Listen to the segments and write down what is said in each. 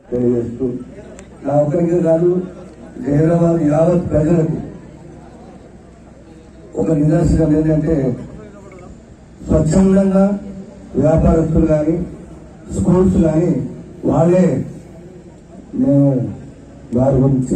తెలియజేస్తూ నా ఒక్కరికి కాదు హైదరాబాద్ యావత్ ప్రజలకి ఒక నిదర్శనం ఏంటంటే స్వచ్ఛందంగా వ్యాపారస్తులు కానీ స్కూల్స్ కానీ వాళ్ళే మేము వారి గురించి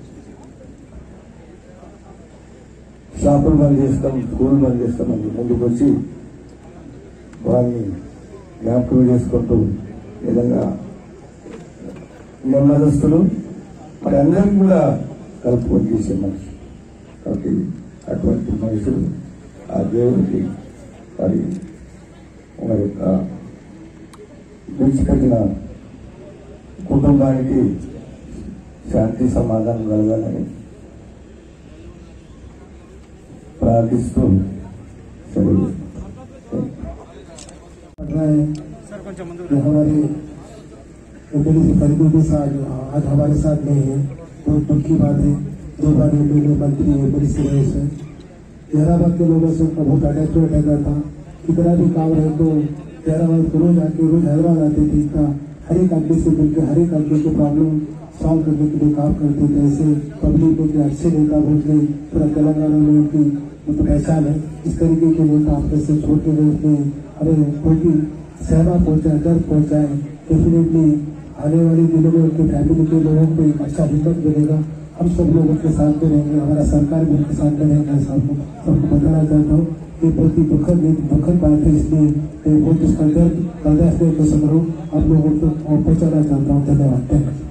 షాపులు బంద్ చేస్తాం, స్కూల్ బంద్ చేస్తామని ముందుకు వచ్చి వారిని జ్ఞాపకం చేసుకుంటూ విధంగా నెమ్మదస్తులు మరి అందరికీ కూడా కలుపుకొని చేసే మనిషి కాబట్టి అటువంటి మనుషులు ఆ దేవుడికి మరి వారి యొక్క విడిచిపెట్టిన కుటుంబానికి శాంతి సమాధానం కలగాలని ప్రార్థిస్తూ సెలవు हमारे एमएलए से फरीदू के साथ आज हमारे साथ नहीं है। बहुत दुख की बात है। 2 बार एमएलए मंत्री एमएलए से रहे से हैदराबाद के लोगों से बहुत अटैचमेंट रहता था। कितना भी काम रहे तो हैदराबाद को रोज आके रोज हैदराबाद आते थे। इतना हर एक आदमी से मिलकर हर एक आदमी को प्रॉब्लम सॉल्व करने के लिए काम करते थे। ऐसे पब्लिक में के अच्छे नेता बोल के पूरा तेलंगाना में उनकी पहचान है। इस तरीके के नेता अपने से छोड़ के गए हमें कोई सेवा पहुंचाए, घर पहुंचाए। डेफिनेटली आने वाले दिनों में उनके फैमिली के लोगों को एक अच्छा हिम्मत मिलेगा। हम सब लोग उनके साथ में रहेंगे, हमारा सरकार भी उनके साथ में रहेगा। सबको बताना चाहता हूँ ये बहुत ही दुखद बात है, इसलिए मैं बहुत उसका दर्द बर्दाश्त नहीं कर सक रहा हूँ। आप लोगों को पहुँचाना चाहता हूँ। धन्यवाद।